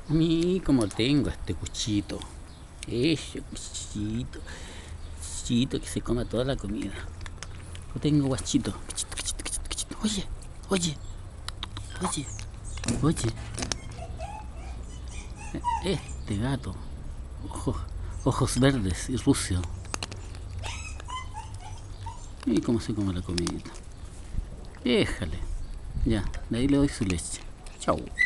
A mí, como tengo este cuchito. Ese cuchito. Cuchito que se coma toda la comida. Lo tengo guachito. Cuchito, cuchito, cuchito, cuchito. Oye, oye, oye, oye. Este gato. Ojos, ojos verdes y rucio. Y cómo se come la comidita. Déjale. Ya, de ahí le doy su leche. Chau.